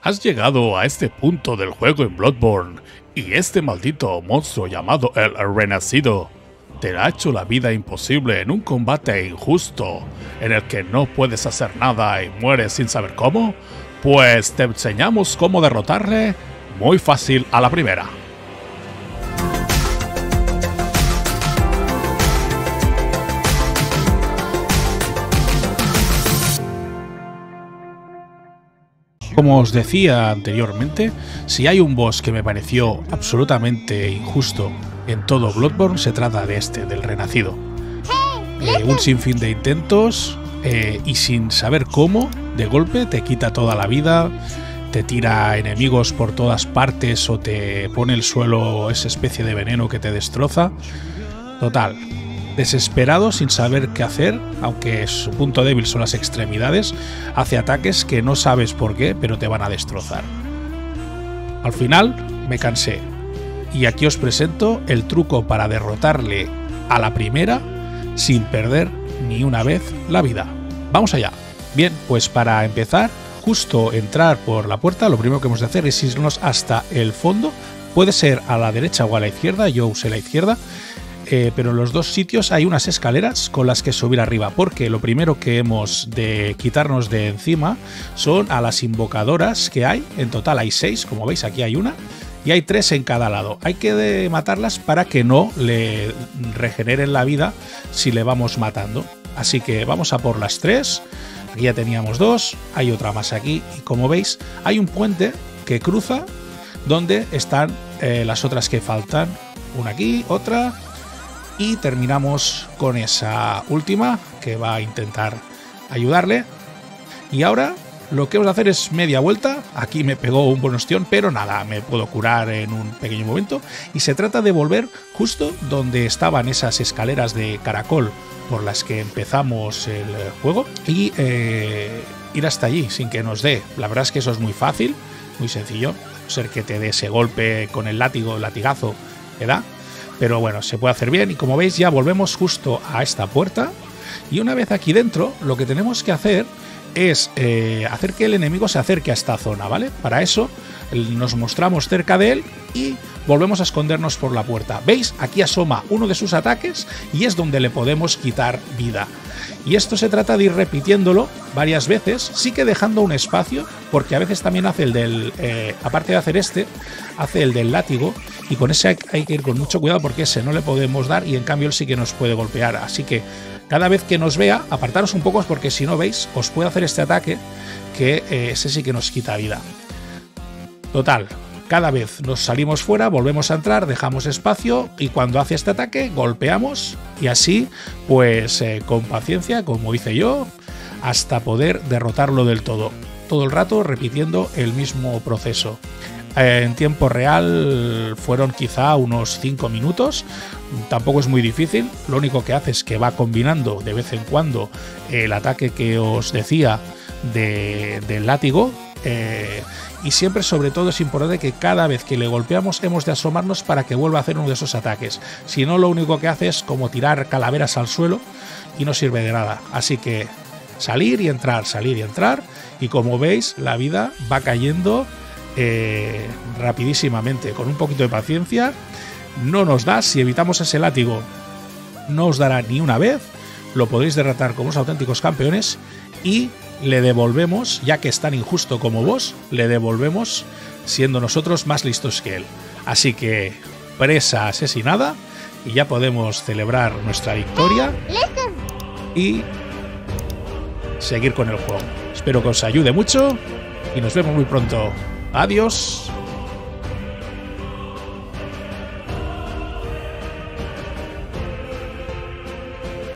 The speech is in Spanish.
Has llegado a este punto del juego en Bloodborne y este maldito monstruo llamado el Renacido te ha hecho la vida imposible en un combate injusto en el que no puedes hacer nada y mueres sin saber cómo. Pues te enseñamos cómo derrotarle muy fácil a la primera. Como os decía anteriormente, si hay un boss que me pareció absolutamente injusto en todo Bloodborne, se trata de este, del Renacido. Un sinfín de intentos y sin saber cómo, de golpe te quita toda la vida, te tira enemigos por todas partes o te pone el suelo esa especie de veneno que te destroza. Total, desesperado, sin saber qué hacer, aunque su punto débil son las extremidades, hace ataques que no sabes por qué, pero te van a destrozar. Al final me cansé y aquí os presento el truco para derrotarle a la primera sin perder ni una vez la vida. ¡Vamos allá! Bien, pues para empezar, justo entrar por la puerta, lo primero que hemos de hacer es irnos hasta el fondo. Puede ser a la derecha o a la izquierda, yo usé la izquierda. Pero en los dos sitios hay unas escaleras con las que subir arriba, porque lo primero que hemos de quitarnos de encima son a las invocadoras que hay. En total hay 6, como veis aquí hay una, y hay 3 en cada lado. Hay que matarlas para que no le regeneren la vida si le vamos matando. Así que vamos a por las 3. Aquí ya teníamos 2, hay otra más aquí, y como veis hay un puente que cruza donde están las otras que faltan. Una aquí, otra. Y terminamos con esa última que va a intentar ayudarle. Y ahora lo que vamos a hacer es media vuelta. Aquí me pegó un buen ostión, pero nada, me puedo curar en un pequeño momento. Y se trata de volver justo donde estaban esas escaleras de caracol por las que empezamos el juego. Y ir hasta allí sin que nos dé. La verdad es que eso es muy fácil, muy sencillo. A no ser que te dé ese golpe con el latigazo que da. Pero bueno, se puede hacer bien y como veis ya volvemos justo a esta puerta y una vez aquí dentro lo que tenemos que hacer es hacer que el enemigo se acerque a esta zona, ¿vale? Para eso nos mostramos cerca de él y volvemos a escondernos por la puerta. ¿Veis? Aquí asoma uno de sus ataques y es donde le podemos quitar vida. Y esto se trata de ir repitiéndolo varias veces, sí que dejando un espacio, porque a veces también hace el del, aparte de hacer este, hace el del látigo, y con ese hay que ir con mucho cuidado porque ese no le podemos dar y en cambio él sí que nos puede golpear. Así que cada vez que nos vea, apartaros un poco porque si no veis, os puede hacer este ataque que ese sí que nos quita vida. Total. Cada vez nos salimos fuera, volvemos a entrar, dejamos espacio y cuando hace este ataque golpeamos y así, pues con paciencia, como hice yo, hasta poder derrotarlo del todo. Todo el rato repitiendo el mismo proceso. En tiempo real fueron quizá unos 5 minutos, tampoco es muy difícil, lo único que hace es que va combinando de vez en cuando el ataque que os decía del látigo. Y siempre, sobre todo, es importante que cada vez que le golpeamos hemos de asomarnos para que vuelva a hacer uno de esos ataques. Si no, lo único que hace es como tirar calaveras al suelo y no sirve de nada. Así que salir y entrar, y como veis la vida va cayendo rapidísimamente. Con un poquito de paciencia no nos da, si evitamos ese látigo no os dará ni una vez, lo podéis derrotar como unos auténticos campeones y le devolvemos, ya que es tan injusto como vos, le devolvemos siendo nosotros más listos que él. Así que presa asesinada y ya podemos celebrar nuestra victoria y seguir con el juego. Espero que os ayude mucho y nos vemos muy pronto. Adiós.